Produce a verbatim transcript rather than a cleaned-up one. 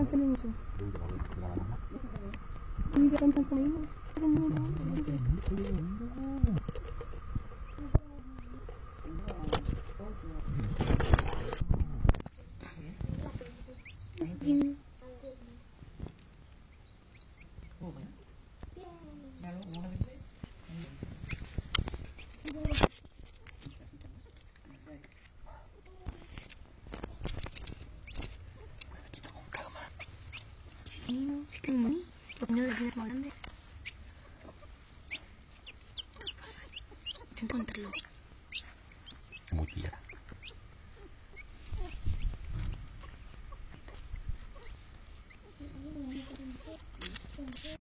Sini musuh. Ini kan pas ini. Ini. Ini, ini, ini lagi makan deh. Jangan terlalu. Mutia.